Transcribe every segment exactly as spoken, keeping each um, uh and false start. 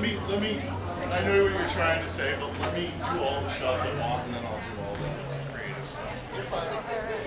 me, let me, I know what you're trying to say, but let me do all the shots I want and then I'll do all the creative stuff.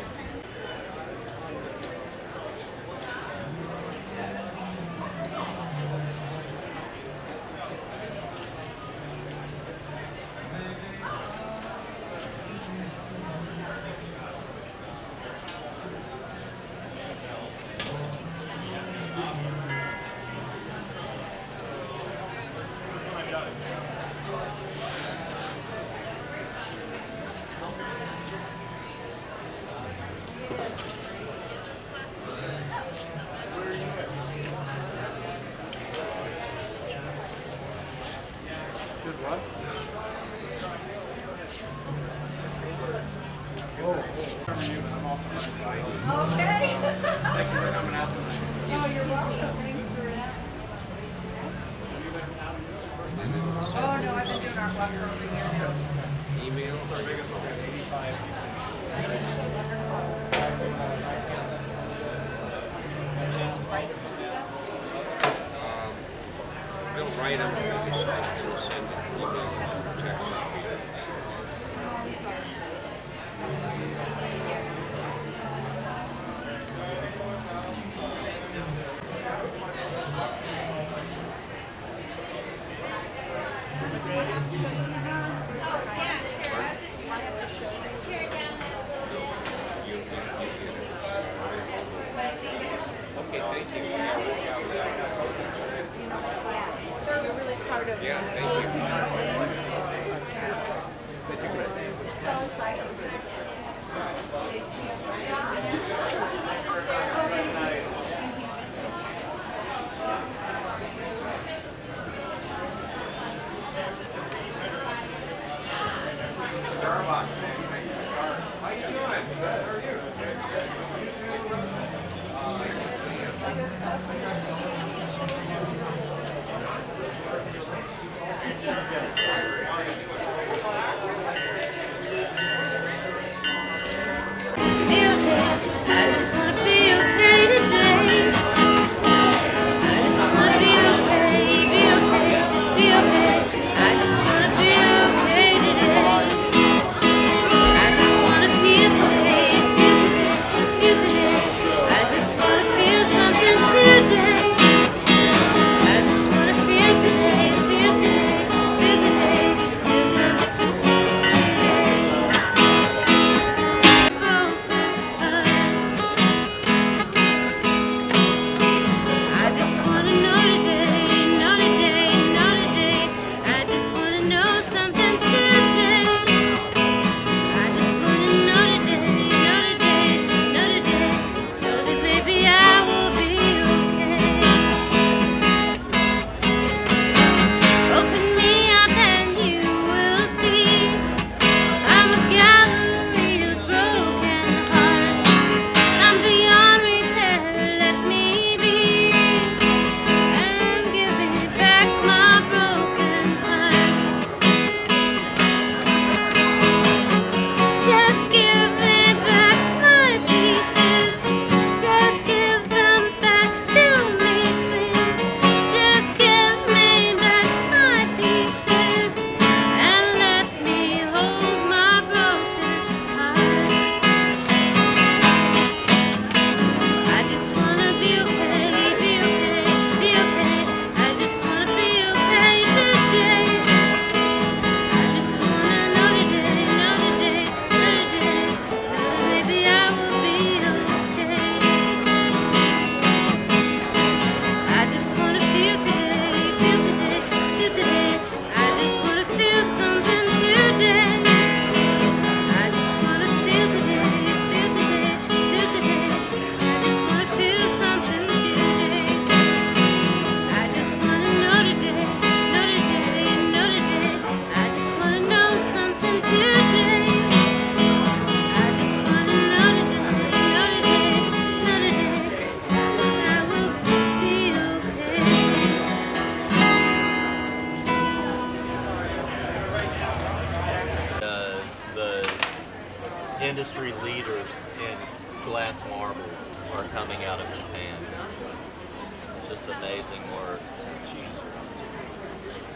industry leaders in glass marbles are coming out of Japan. Just amazing work.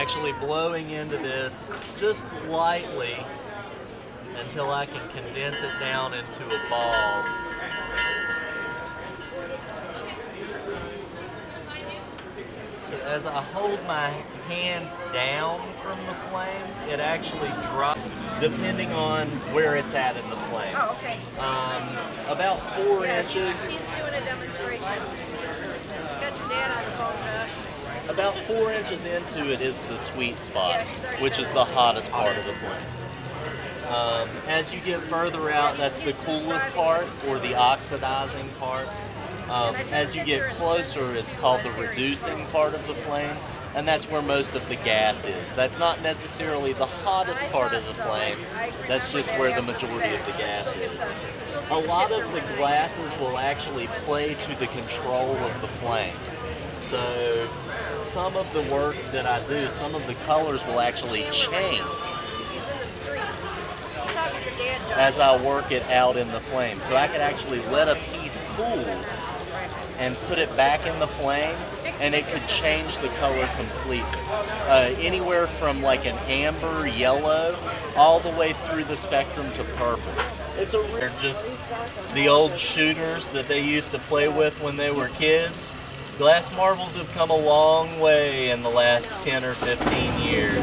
actually blowing into this just lightly until I can condense it down into a ball. So as I hold my hand down from the flame, it actually drops depending on where it's at in the flame. Oh, okay. Um, about four Yeah, inches. He's, he's doing a demonstration. Got your dad on the phone, Josh. About four inches into it is the sweet spot, Yeah, he's already which done is it. the hottest part of the flame. Um, as you get further out, that's the coolest part, or the oxidizing part. Um, as you get closer, it's called the reducing part of the flame, and that's where most of the gas is. That's not necessarily the hottest part of the flame, that's just where the majority of the gas is. A lot of the glasses will actually play to the control of the flame. So some of the work that I do, some of the colors will actually change as I work it out in the flame. So I could actually let a piece cool and put it back in the flame, and it could change the color completely. Uh, anywhere from like an amber yellow all the way through the spectrum to purple. It's a rare, just the old shooters that they used to play with when they were kids. Glass marbles have come a long way in the last ten or fifteen years.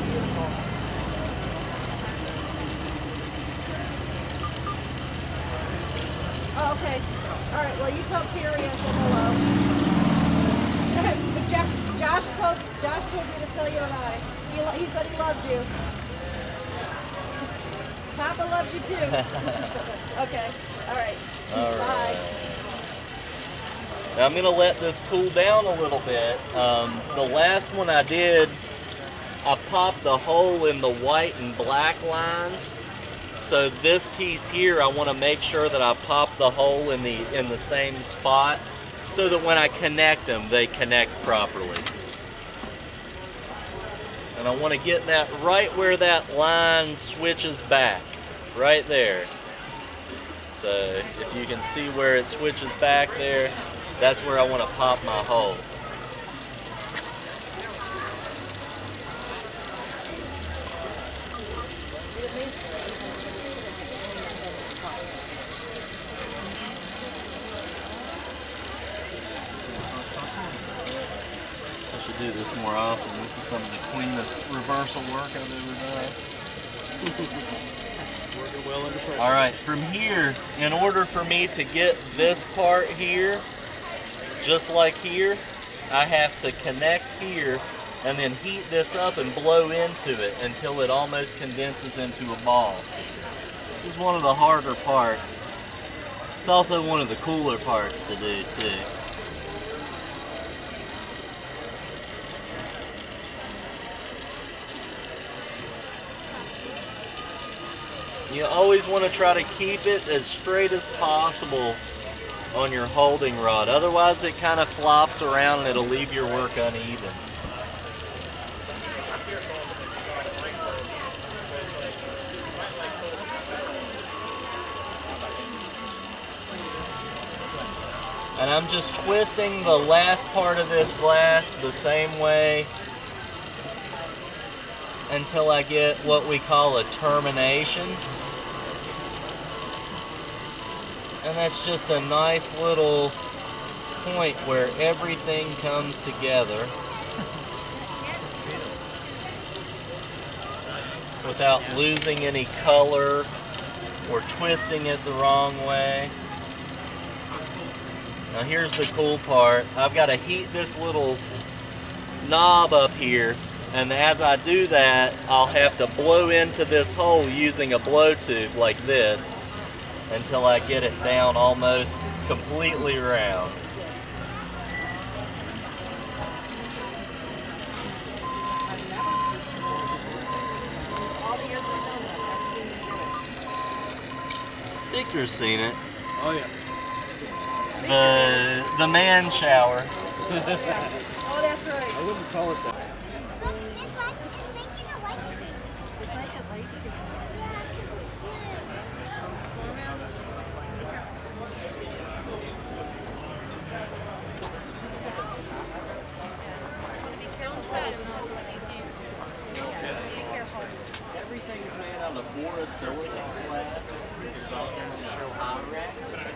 Oh, okay. All right. Well, you tell Terry I said hello. Go ahead. But Jeff, Josh told Josh told you to tell you hi. He, lo- he said he loved you. Papa loved you too. Okay. All right. All Bye. right. Now I'm gonna let this cool down a little bit. Um, the last one I did, I popped the hole in the white and black lines. So this piece here, I want to make sure that I pop the hole in the in the same spot, so that when I connect them, they connect properly. And I want to get that right where that line switches back, right there. So if you can see where it switches back there, that's where I want to pop my hole. Do this more often. This is some of the cleanest reversal work I've ever done. Working well under pressure. All right, from here, in order for me to get this part here, just like here, I have to connect here and then heat this up and blow into it until it almost condenses into a ball. This is one of the harder parts. It's also one of the cooler parts to do too. You always want to try to keep it as straight as possible on your holding rod. Otherwise it kind of flops around and it'll leave your work uneven. And I'm just twisting the last part of this glass the same way until I get what we call a termination. And that's just a nice little point where everything comes together without losing any color or twisting it the wrong way. Now here's the cool part. I've got to heat this little knob up here, and as I do that, I'll have to blow into this hole using a blow tube like this until I get it down almost completely round. Victor's seen it. Oh yeah. The the man shower. Oh, that's right. I wouldn't call it that. It's like a lightsaber. Just want to be counted. silicone glass, which is also known as Pyrex.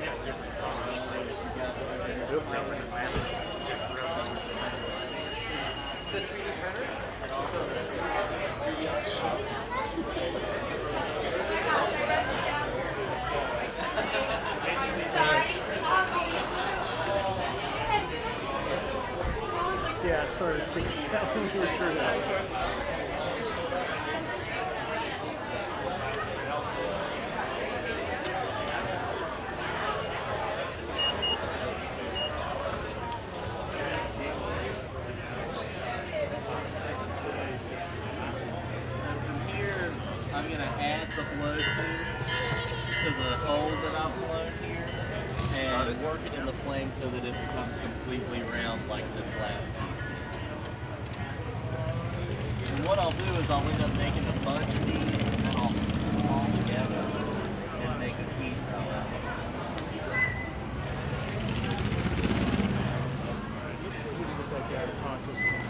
Yeah, it started singing when you were turned out. I'm going to add the blow tube to the hole that I've blown here and work it in the flame so that it becomes completely round like this last piece. And what I'll do is I'll end up making a bunch of these and then I'll put them all together and make a piece out of it. Let's see what he's like guy to talk to us.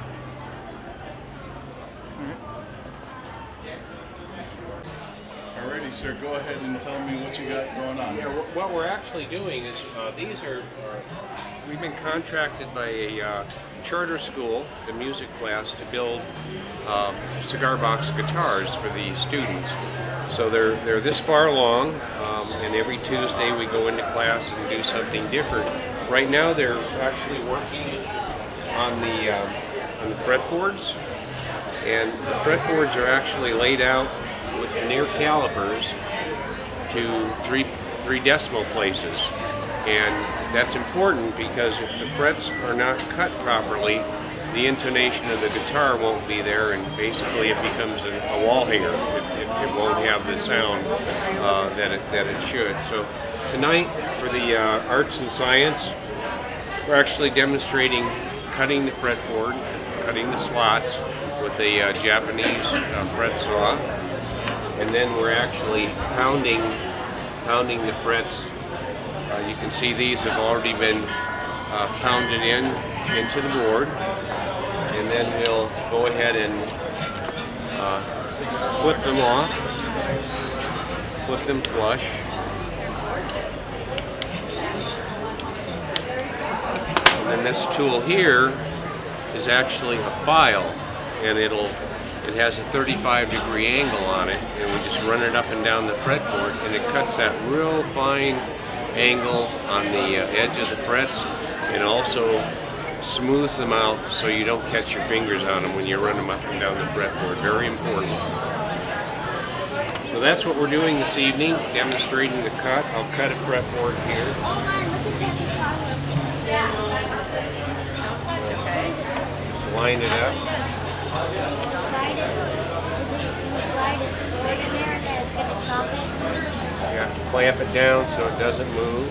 Alrighty, sir, go ahead and tell me what you got going on. Yeah, wh- what we're actually doing is uh, these are, are, we've been contracted by a uh, charter school, the music class, to build um, cigar box guitars for the students. So they're, they're this far along, um, and every Tuesday we go into class and do something different. Right now they're actually working on the, um, on the fretboards, and the fretboards are actually laid out with veneer calipers to three three decimal places, and that's important because if the frets are not cut properly, the intonation of the guitar won't be there, and basically it becomes a, a wall hanger. It, it, it won't have the sound uh, that it that it should. So tonight for the uh, arts and science, we're actually demonstrating cutting the fretboard, cutting the slots with a uh, Japanese uh, fret saw. And then we're actually pounding pounding the frets. Uh, you can see these have already been uh, pounded in into the board. And then we'll go ahead and uh, flip them off, flip them flush. And then this tool here is actually a file, and it'll It has a thirty-five degree angle on it, and we just run it up and down the fretboard, and it cuts that real fine angle on the uh, edge of the frets, and also smooths them out so you don't catch your fingers on them when you run them up and down the fretboard. Very important. So that's what we're doing this evening, demonstrating the cut. I'll cut a fretboard here. Just line it up. The slide is, is it, the slide is straight in there that it's going to chop it? You have to clamp it down so it doesn't move.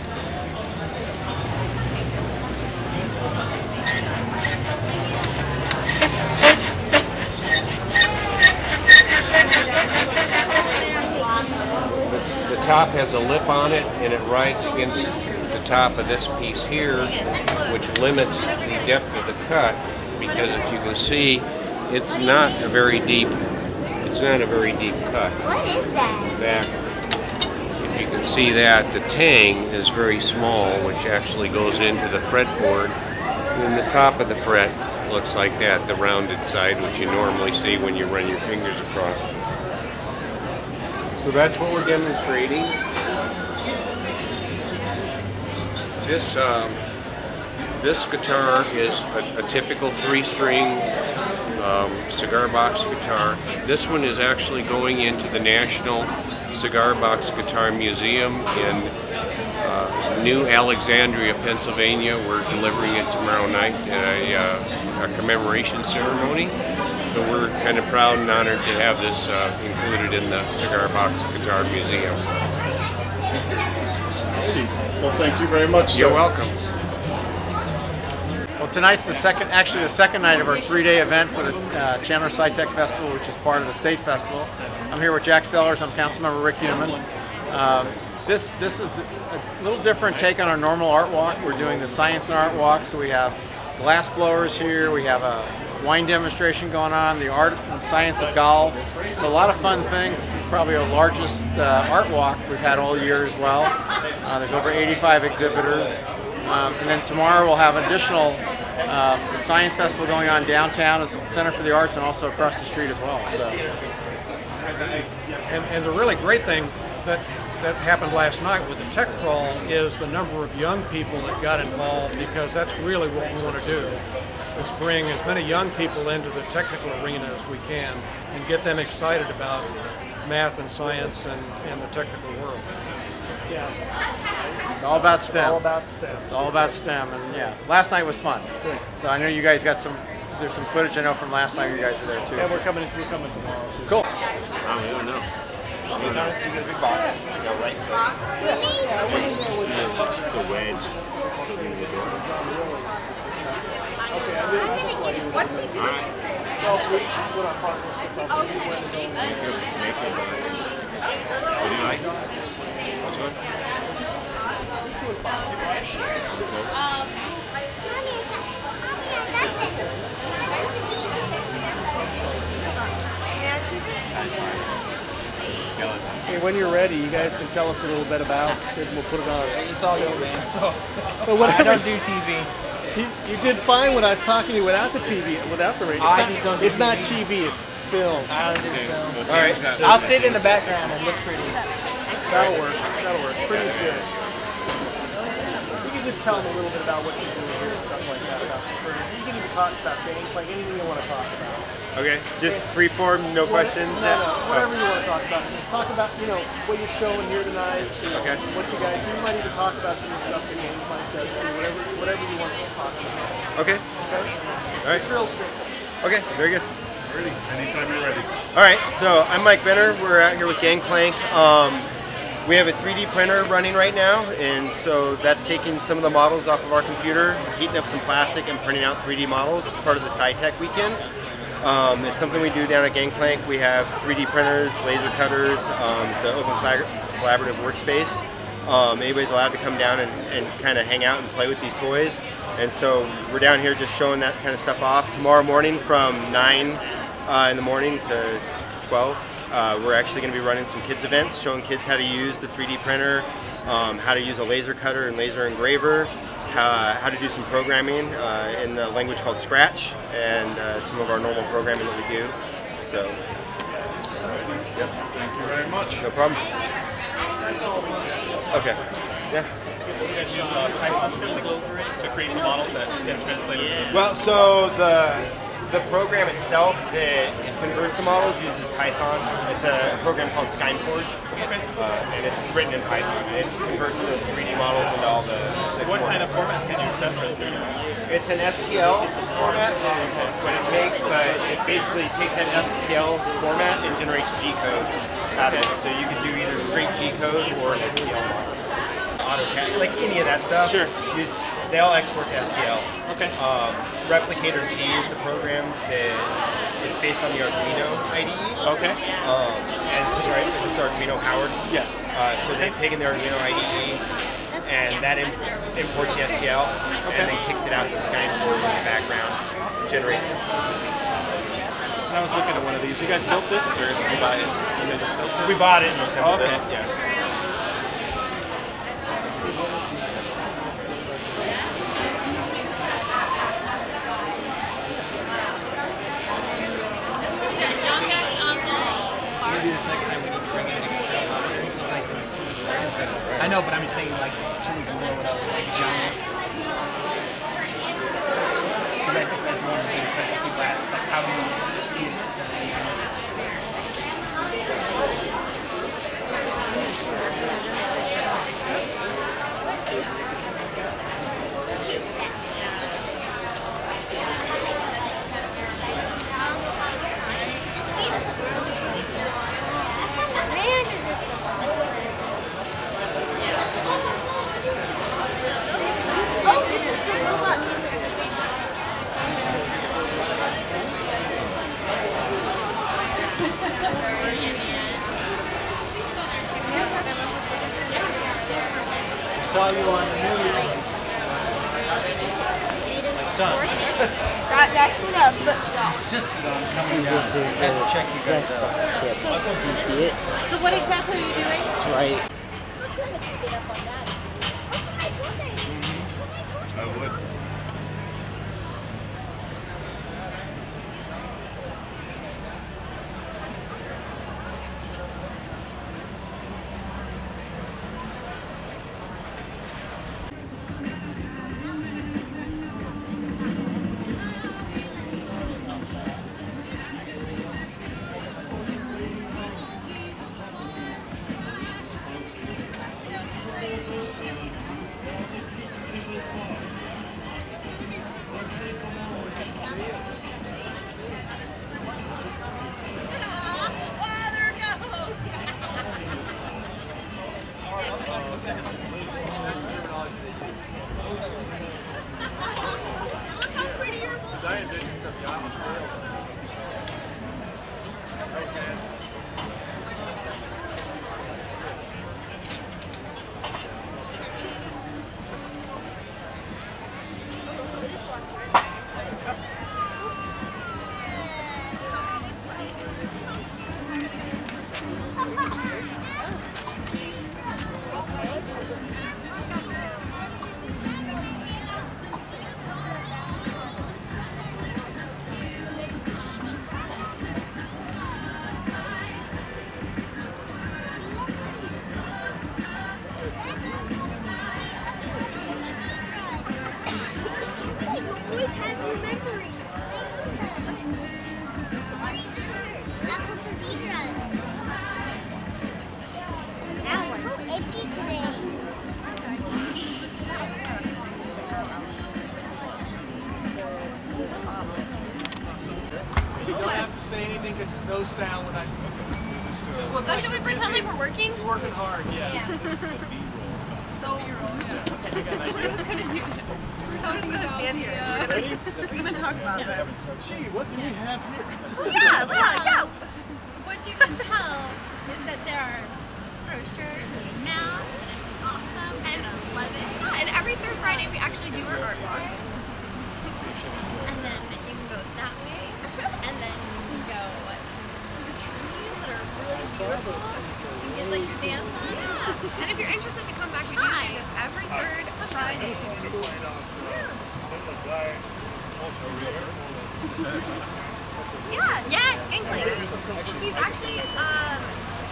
The, the top has a lip on it, and it rides against the top of this piece here, which limits the depth of the cut. Because if you can see, it's not a very deep, it's not a very deep cut. What is that? That, if you can see that, the tang is very small, which actually goes into the fretboard. And the top of the fret looks like that, the rounded side, which you normally see when you run your fingers across. So that's what we're demonstrating. This, um, This guitar is a, a typical three-string um, cigar box guitar. This one is actually going into the National Cigar Box Guitar Museum in uh, New Alexandria, Pennsylvania. We're delivering it tomorrow night at a, uh, a commemoration ceremony. So we're kind of proud and honored to have this uh, included in the Cigar Box Guitar Museum. Well, thank you very much, sir. You're welcome. Well, tonight's the second, actually the second night of our three-day event for the uh, Chandler Nite Festival, which is part of the state festival. I'm here with Jack Sellers. I'm Councilmember Rick Newman. Um, this this is the, a little different take on our normal art walk. We're doing the science and art walk, so we have glass blowers here. We have a wine demonstration going on, the art and science of golf. So a lot of fun things. This is probably our largest uh, art walk we've had all year as well. Uh, there's over eighty-five exhibitors. Um, and then tomorrow we'll have an additional uh, science festival going on downtown as the Center for the Arts and also across the street as well. So. And, and the really great thing that that happened last night with the tech crawl is the number of young people that got involved, because that's really what we want to do, is bring as many young people into the technical arena as we can and get them excited about math and science and, and the technical world. Yeah. It's all about STEM. It's all about STEM. It's all about STEM, and yeah, last night was fun. Good. So I know you guys got some. There's some footage I know from last night. You guys were there too. Yeah, so. we're coming. We're coming tomorrow too. Cool. I don't know. You get a big box. You go right there. It's a wedge. What's he doing? Well, we put our partnership up. What do you like? Which one? Hey, when you're ready, you guys can tell us a little bit about it, and we'll put it on. It's all you, man. So, But whatever. I don't do T V. You, you did fine when I was talking to you without the T V, without the radio. It's I not, just don't do it's not T V. T V, it's film. I don't do film. All right. I'll sit in the background and look pretty. That'll work. That'll work. Pretty's good. You can just tell them a little bit about what you do here and stuff like that. About you can even talk about gameplay, anything you want to talk about. Okay, just free form, no questions. No, no, whatever you want to talk about. Talk about, you know, what you're showing here tonight. You know, Okay. what you guys do. You might even talk about some of the stuff the gameplay does. Whatever, whatever you want to talk about. Okay, Okay. all right. It's real simple. Okay, very good. Ready? Anytime you're ready. All right, so I'm Mike Benner. We're out here with Gangplank. Um, we have a three D printer running right now, and so that's taking some of the models off of our computer, heating up some plastic, and printing out three D models as part of the SciTech weekend. Um, it's something we do down at Gangplank. We have three D printers, laser cutters. Um, it's an open collaborative workspace. Um, anybody's allowed to come down and, and kind of hang out and play with these toys. And so we're down here just showing that kind of stuff off. Tomorrow morning from nine uh, in the morning to twelve, uh, we're actually going to be running some kids events, showing kids how to use the three D printer, um, how to use a laser cutter and laser engraver, How, how to do some programming uh, in the language called Scratch, and uh, some of our normal programming that we do. So, Yep. Thank you very much. no problem. Okay. Yeah. You guys use uh, Python scripts to create the models that get translated. Yeah. Well, so the the program itself that converts the models uses Python. It's a program called SkyForge, uh, and it's written in Python. And it converts the three D models into all the. the What core. kind of formats can you set for the three D models? It's an S T L format, what it makes, but it basically takes that S T L format and generates G code out of it. So you can do either straight G code or an S T L model. AutoCAD, like any of that stuff. Sure. You, they all export to S T L. Okay. Um, Replicator G is the program that it's based on the Arduino I D E. Okay. Um, and right, it's Arduino powered. Yes. Uh, so they've taken the Arduino I D E and that imp imports the S T L Okay. and then kicks it out to SkyForge in the background, generates it. And I was looking at one of these. You guys built this, or did you buy it? You guys just built it? We bought it and assembled Okay. it. Yeah. Maybe this next time we need to bring in an external monitor, just like this. I know, but I'm just saying, like, so we can blow it up like a giant. Because I think that's one of the things that people ask, like, how do you use it? saw you on the news. I son. That, that's for the foot stop. Insisted on coming down. I had to check you guys out. You see it? So what exactly are you doing? It's right. I would. Say anything because there's no sound when I. Just look So like should we pretend like we're working? We're working hard, yeah. Yeah. So you're yeah. We're just gonna do this. We're not gonna stand here. Ready? We're gonna talk about that. Gee, what do we have here? Yeah, yeah, yeah. What you can tell is that there are brochures and Maag and awesome and eleven. Yeah, and every third Friday we actually do our art walk. And then you can go that way. And then you can go to the trees that are really beautiful. You can get like your dance on. Yeah. And if you're interested to come back, we do this every third Friday. Yeah. Yes, English. He's actually, um,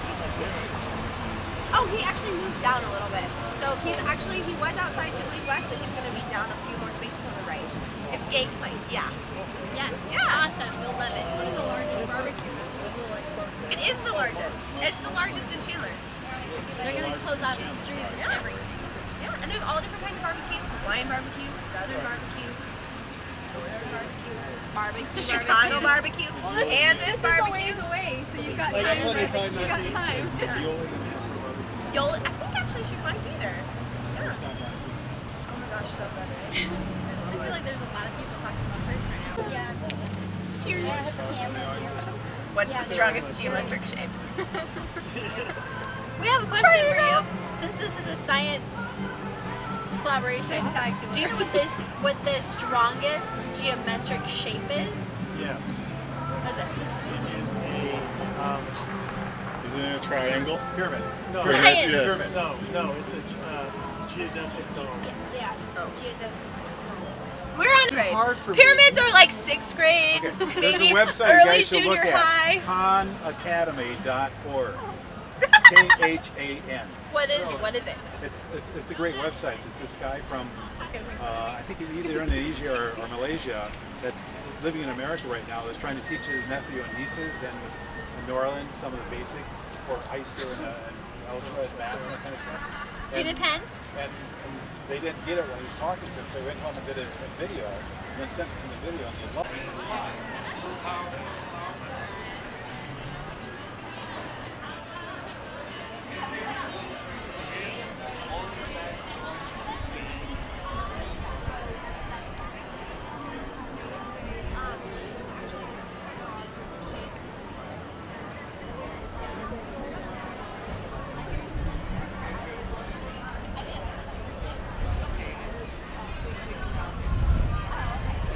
oh, he actually moved down a little bit. So he's actually, he was outside Sibley's West, but he's going to be down a few more spaces on the right. It's Gangplank, yeah. Yes. Yeah. Awesome. You'll love it. One of the largest barbecues. It is the largest. It's the largest in Chandler. They're going to close out the streets and Yeah. everything. Yeah, and there's all different kinds of barbecues. Hawaiian barbecue, Southern barbecue, Northern barbecue, Barbecue. Chicago barbecue, Well, this, Kansas this barbecue. is a ways away, so you've got I got time. plenty of time You not got to eat time. this. Is Yoli? You'll, I think actually she might be there. Yeah. This time last week. Oh my gosh, so good. I feel like there's a lot of people talking about hers right now. Yeah. Cheers. What's the strongest geometric shape? We have a question for you. Since this is a science collaboration, do you know what this what the strongest geometric shape is? Yes. What is it? It is a um, Is it a triangle? pyramid. No, Pyramid, Science. yes. No, no, it's a uh, geodesic dome. Yeah. Geodesic. We're on grade. Hard for me. Pyramids are like sixth grade, Okay. There's maybe a website you early guys should junior look high. at. khan academy dot org. K H A N. What is what is it? It's, it's it's a great website. It's this guy from uh, I think either Indonesia or, or Malaysia that's living in America right now that's trying to teach his nephew and nieces and in New Orleans some of the basics for high school and, uh, and algebra and math and that kind of stuff. Do you need a pen? And, and they didn't get it when he was talking to them, so he went home and did a, a video and then sent them the video and they loved it. Oh, okay.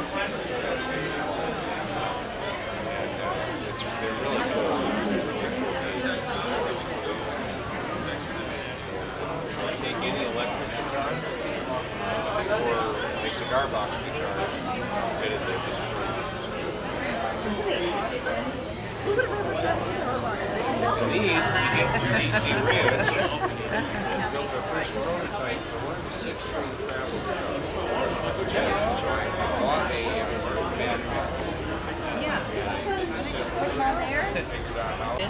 it's, they're really cool. Take any electric guitar or a cigar box guitar, fit it there just Isn't it awesome? Who would have ever done cigar box? And these, you get two D C rims. We built our first prototype for one of the six string travel guitars. So I bought a uh, battery. Yeah. And disassembled Put them on there. it, figured out how.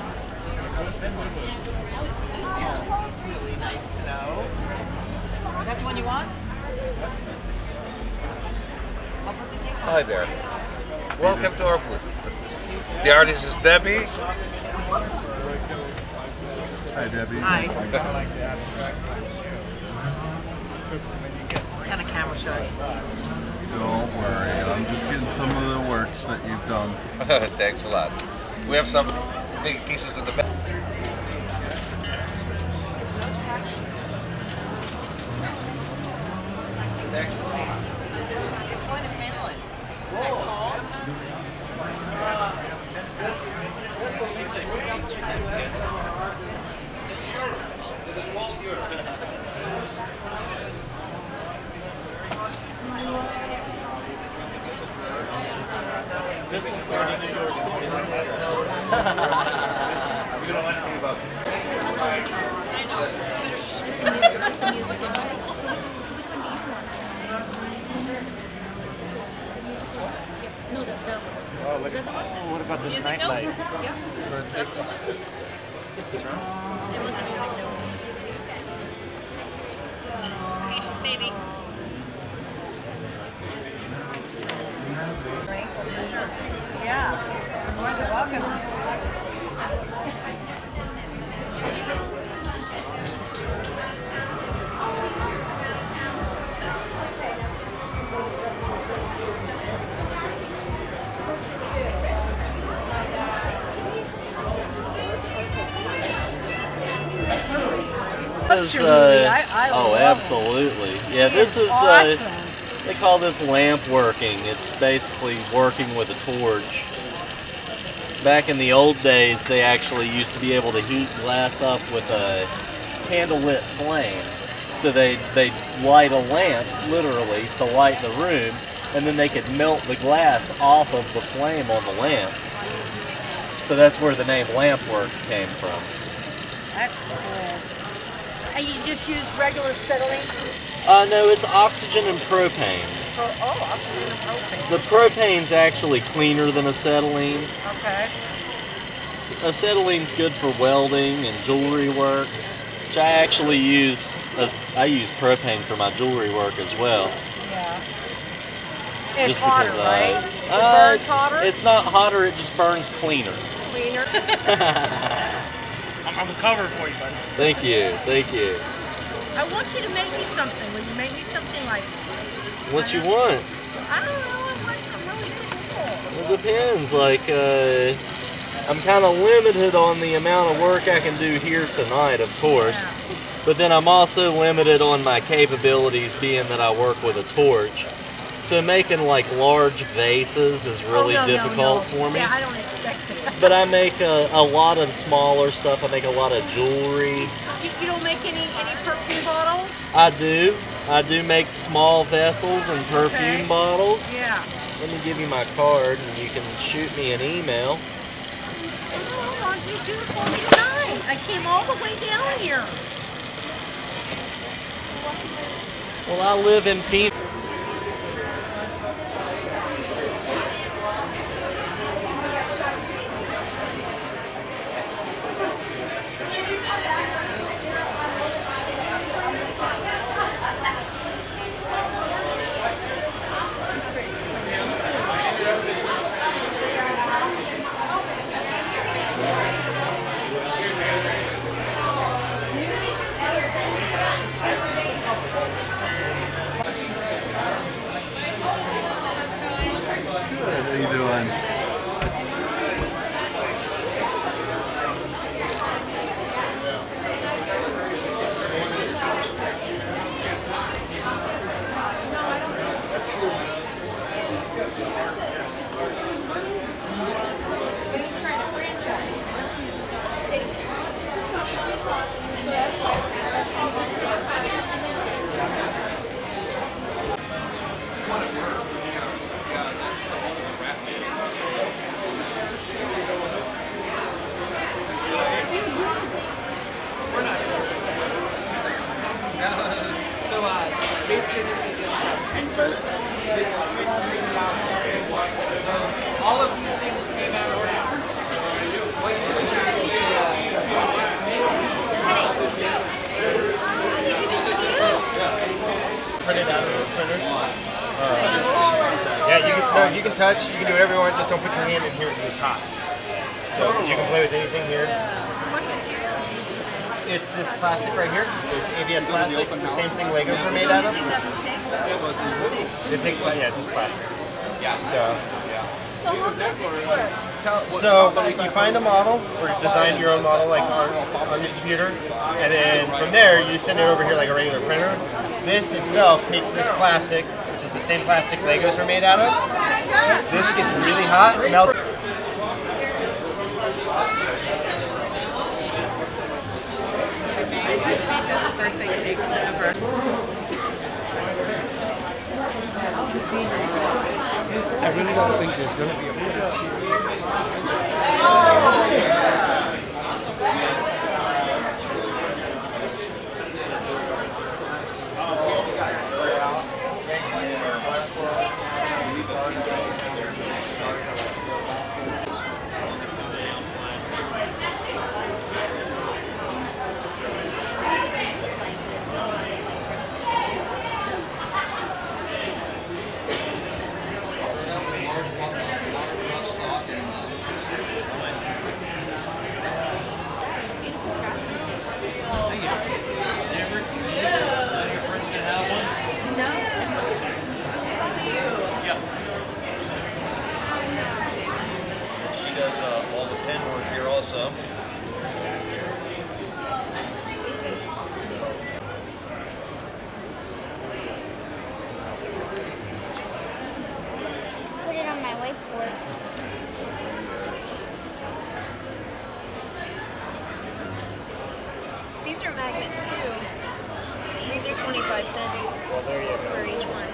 Yeah, that's really nice to know. Is that the one you want? I'll put the cake on. Hi there. Welcome to our booth. The artist is Debbie. Hi, Debbie. Hi. Kind of camera shy. Don't worry, I'm just getting some of the works that you've done. Thanks a lot. We have some big pieces in the back. It's going to Finland. Is that cool? This one's going to New York City. We don't know anything about No, that, that one. Oh, look at, oh, what about this Music night note? light? Yes. We're gonna take one. They want the music note. Baby. Yeah. More than welcome. This is, your movie. uh, I- I oh, love it. absolutely. Yeah, It this is is, uh, awesome. they call this lamp working. It's basically working with a torch. Back in the old days, they actually used to be able to heat glass up with a candlelit flame. So they they light a lamp, literally, to light the room, and then they could melt the glass off of the flame on the lamp. So that's where the name lamp work came from. That's cool. And you just use regular acetylene? Uh, no, it's oxygen and propane. Oh, oh, oxygen and propane. The propane's actually cleaner than acetylene. Okay. S- Acetylene's good for welding and jewelry work, which I actually use. As, I use propane for my jewelry work as well. Yeah. It's Just hotter, because, right? uh, It uh, burns it's, hotter? it's not hotter. It just burns cleaner. Cleaner. I'm on the cover for you, buddy. Thank you. Thank you. I want you to make me something. Will you make me something like, What you want? I don't know, I want something really cool. It depends. Like, uh, I'm kind of limited on the amount of work I can do here tonight, of course. But then I'm also limited on my capabilities, being that I work with a torch. So making like large vases is really oh, no, difficult no, no. for me. Yeah, I don't expect that. But I make a, a lot of smaller stuff. I make a lot of jewelry. You, you don't make any, any perfume bottles? I do. I do make small vessels and perfume Okay. bottles. Yeah. Let me give you my card and you can shoot me an email. Oh, why don't you do it for me tonight? I came all the way down here. Well, I live in Phoenix. Good, how you doing? So, uh, basically, this is all of these things came out of Print it out of the printer. Uh, yeah, you can, no, you can touch, you can do whatever you want, just don't put your hand in here because it's hot. So you can play with anything here. So what material? It's this plastic right here. It's A B S plastic. The same thing Legos are made out of. It's yeah, it's just plastic. Yeah. So. So how does it work? So you find a model or design your own model like on, on the computer, and then from there you send it over here like a regular printer. This itself takes this plastic, which is the same plastic Legos are made out of. This gets really hot, melts. Best birthday cakes ever. I really don't think there's going to be a does uh, all the pen work here also. Put it on my whiteboard. These are magnets too. These are twenty-five cents Well, there you go. for each one.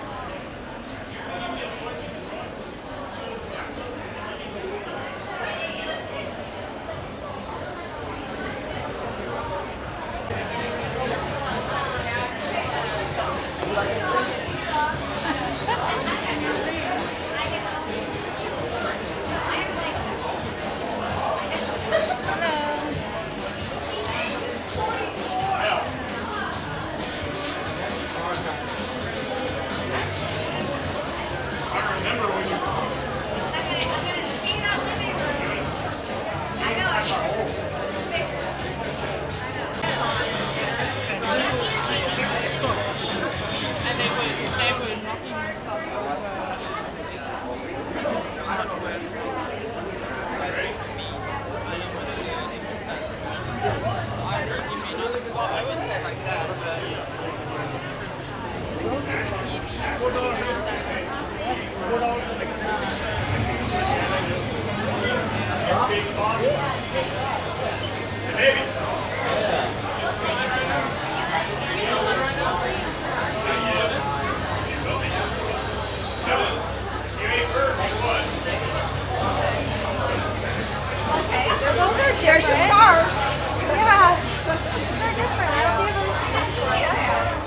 There's your scarves. Yeah. They're different. I don't think I've ever seen that.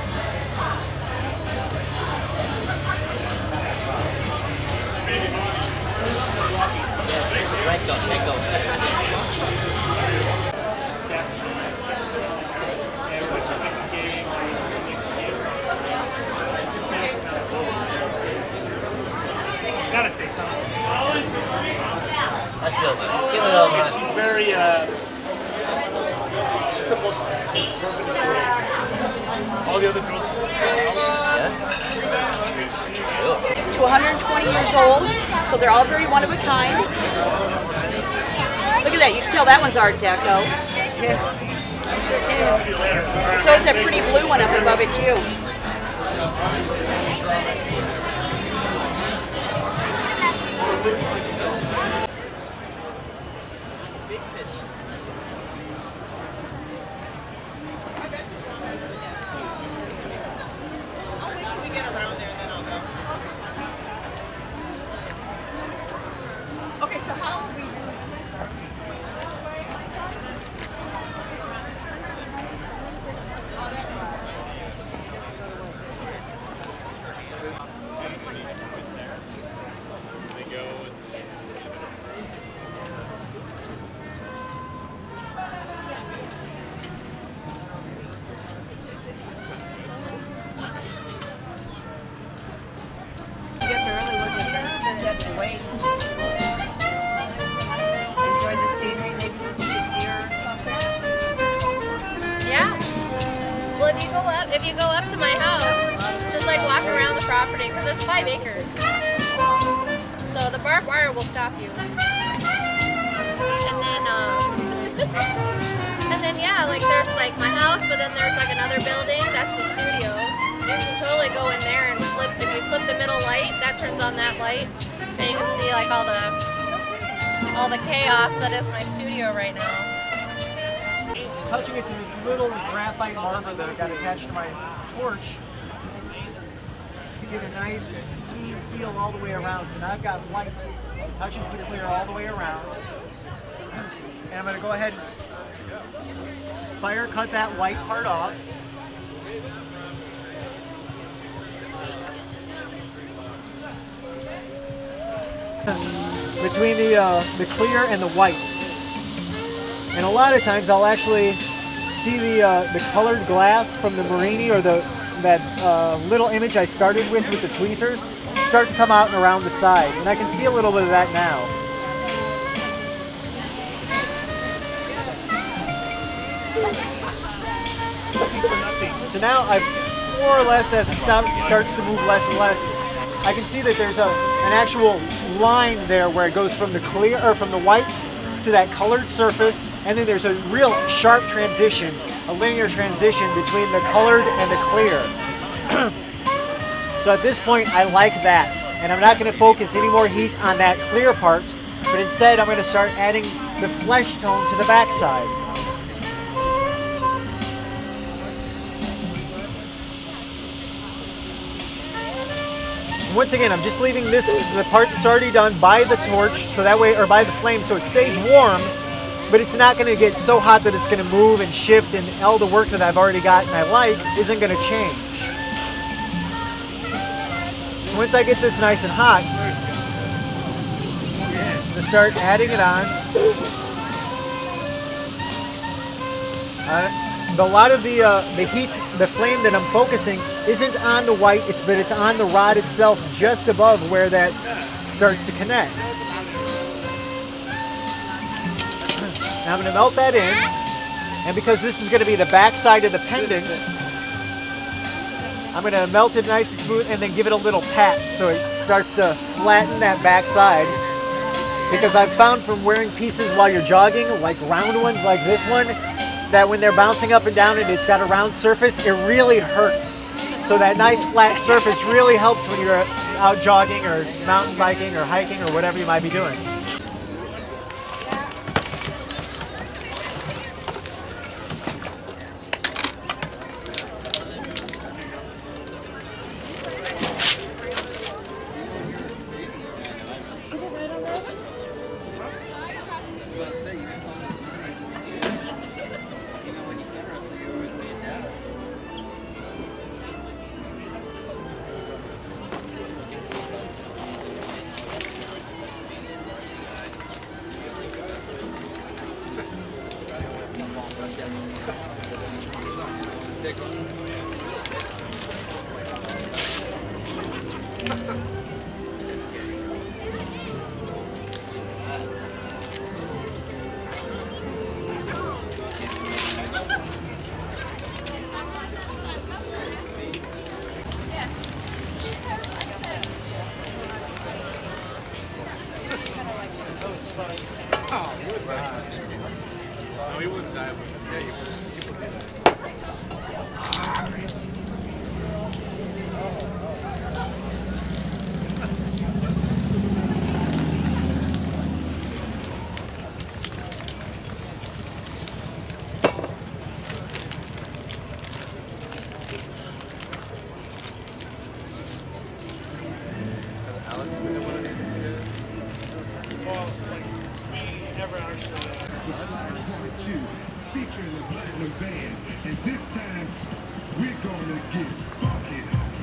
Let go, let go. Gotta say something. Let's go. Give it over. She's very, uh, she's the most conservative girl. All the other girls. To one hundred twenty years old, so they're all very one of a kind. Look at that, you can tell that one's Art Deco. So is that pretty blue one up above it too. wait. Enjoy the scenery, maybe we'll see a deer or something. Yeah. Well, if you go up, if you go up to my house, just like walk around the property because there's five acres. So the barbed wire will stop you. And then, um, and then yeah, like there's like my house, but then there's like another building. That's the studio. You can totally go in there and flip. If you flip the middle light, that turns on that light, and you can see like all the all the chaos that is my studio right now. Touching it to this little graphite marker that I got attached to my torch to get a nice clean seal all the way around. So now I've got white that touches the clear all the way around. And I'm going to go ahead and fire cut that white part off. Between the, uh, the clear and the white. And a lot of times I'll actually see the uh, the colored glass from the Marini or the that uh, little image I started with with the tweezers start to come out and around the side. And I can see a little bit of that now. So now I've more or less, as it start, starts to move less and less, I can see that there's a an actual line there where it goes from the clear or from the white to that colored surface, and then there's a real sharp transition, a linear transition between the colored and the clear. So at this point I like that, and I'm not going to focus any more heat on that clear part, but instead I'm going to start adding the flesh tone to the backside. Once again, I'm just leaving this, the part that's already done, by the torch, so that way, or by the flame, so it stays warm, but it's not going to get so hot that it's going to move and shift, and all the work that I've already got and I like isn't going to change. So once I get this nice and hot, I'm going to start adding it on. Uh, A lot of the uh, the heat, the flame that I'm focusing isn't on the white, it's but it's on the rod itself, just above where that starts to connect. Now I'm going to melt that in, and because this is going to be the back side of the pendant, I'm going to melt it nice and smooth, and then give it a little pat so it starts to flatten that back side. Because I've found from wearing pieces while you're jogging, like round ones like this one, that when they're bouncing up and down and it's got a round surface, it really hurts. So that nice flat surface really helps when you're out jogging or mountain biking or hiking or whatever you might be doing. No, he wouldn't die. Yeah, you featuring the Platinum Band, and this time we're gonna get funky.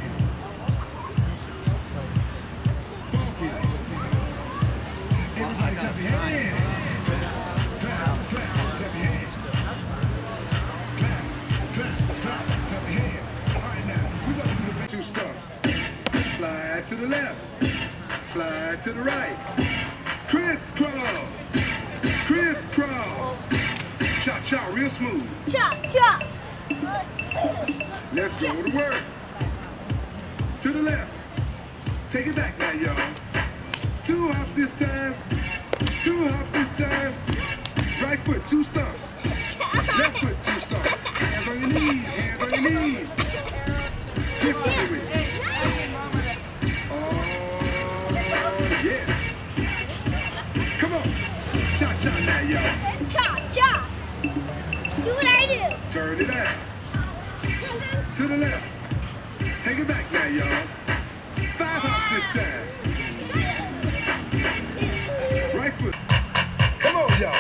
Funky. Everybody clap your hands. Clap, clap, clap, clap your hands. Clap, clap, clap, clap your hands. All right, now we're gonna do the two stumps. Slide to the left. Slide to the right. Crisscross. Crisscross. Chop, chop, real smooth. Chop, chop. Let's go to work. To the left. Take it back now, y'all. Two hops this time. Two hops this time. Right foot, two stumps. Left foot, two stumps. Hands on your knees. Hands on your knees. Lift up with it. Oh, yeah. Come on. Cha cha now, y'all. Chop, chop. Do what I do. Turn it out. To the left. Take it back now, y'all. Five hops this time. Right foot. Come on, y'all.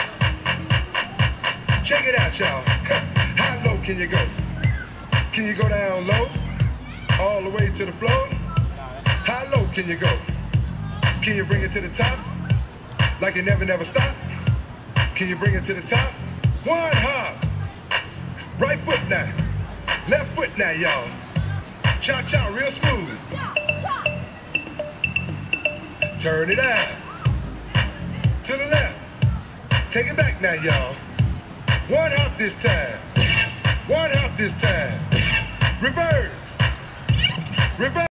Check it out, y'all. How low can you go? Can you go down low? All the way to the floor? How low can you go? Can you bring it to the top? Like you never, never stop? Can you bring it to the top? One hop. Right foot now. Left foot now, y'all. Cha cha, real smooth. Turn it out. To the left. Take it back now, y'all. One hop this time. One hop this time. Reverse. Reverse.